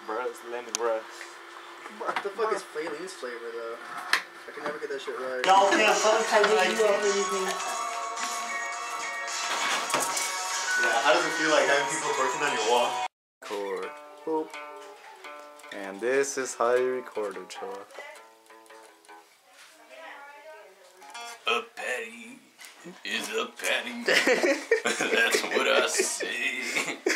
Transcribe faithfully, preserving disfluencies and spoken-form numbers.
Bruh, it's lemon rush. What the fuck is Fayleen's flavor though? I can never get that shit right. Y'all can't sometimes you up anything. Yeah, how does it feel like having people twerking on your wall? Record. Boop. And this is how you record, Ochoa. A patty is a patty. That's what I say.